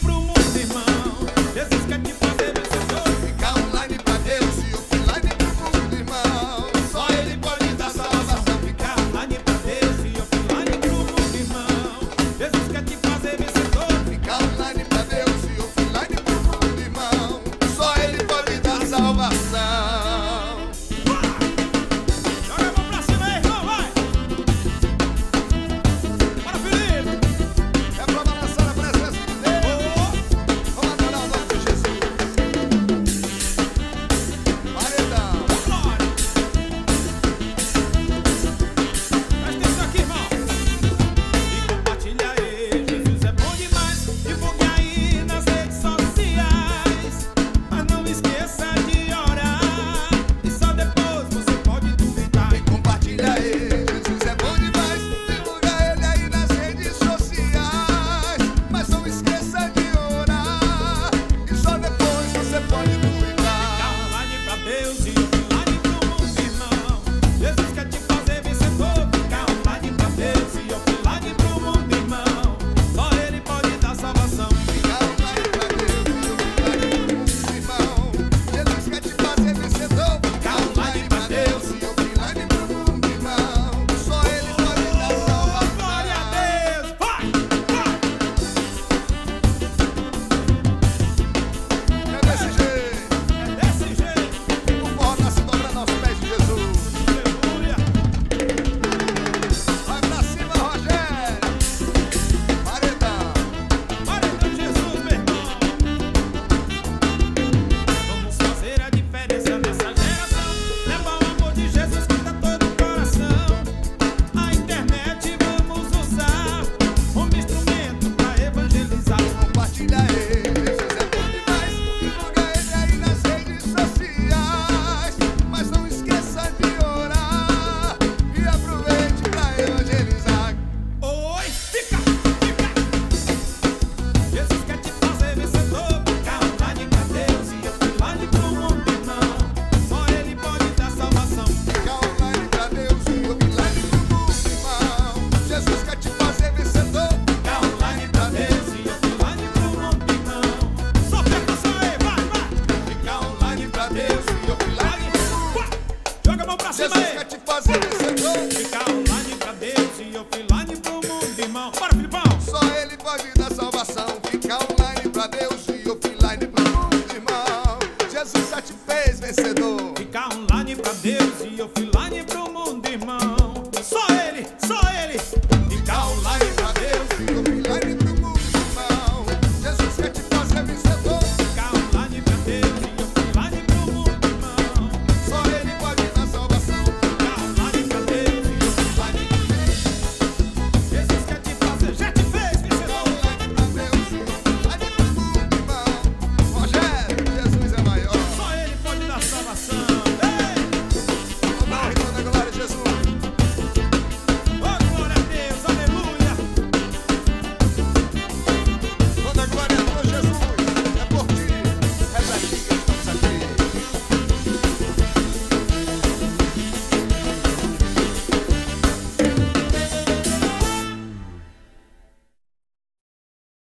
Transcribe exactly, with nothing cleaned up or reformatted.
pro mundo, irmão. Jesus quer te fazer vencedor. Fica online pra Deus e offline pro mundo, irmão. Só Ele pode dar salvação. Fica online pra Deus e offline pro mundo, irmão. Jesus quer te fazer vencedor. Fica online pra Deus e offline pro mundo, irmão. Só Ele pode dar salvação. Joga a mão pra cima aí, irmão, vai! Bora, Felipe! É pra balançar a presença de Deus. Vamos adorar o nome de Jesus. Paredão. Glória! Presta atenção aqui, irmão! E compartilha aí, Jesus é bom demais. Divulgue aí nas redes sociais. Mas não esqueça de orar. E só depois você pode duvidar. E compartilha Ele, Jesus é bom demais. Divulga Ele aí nas redes sociais. Mas não esqueça de orar. E só depois você pode Fica duvidar. online pra Deus e offline pro mundo, irmão. Jesus quer te fazer vencedor. Fica online pra Deus e offline pro mundo, irmão. Só Ele pode dar salvação. Fica online pra Deus e offline pro mundo, irmão. Jesus quer te fazer vencedor. Fica online pra Deus e offline pro mundo, irmão. Só Ele pode dar salvação. Glória a Deus! Vai! Vai! É desse jeito. É desse jeito! O forró tá se dobrando aos pés de Jesus. Aleluia! Vai pra cima, Rogério. Paredão. Paredão de Jesus, meu irmão! Vamos fazer a diferença nessa geração. Levar o amor de Jesus que tá todo o coração. A internet vamos usar como instrumento pra evangelizar. Compartilha Ele, Jesus é bom demais. Divulga Ele aí nas redes sociais. Mas não esqueça de orar. E aproveite pra evangelizar. Oi, fica, fica! Jesus quer te fazer vencedor. Fica online pra Deus e offline pro mundo, irmão. Só Ele pode dar salvação. Fica online pra Deus e offline pro mundo, irmão. Jesus quer te fazer vencedor. Fica online pra Deus e offline pro mundo, irmão. Só percussão aí, vai, vai! Fica online pra Deus e offline. Vai! Joga a mão pra cima Jesus aí! quer te fazer vencedor. Fica online pra Deus e offline pro mundo, irmão. Bora, Filipão! Só Ele pode dar salvação. Fica online pra Deus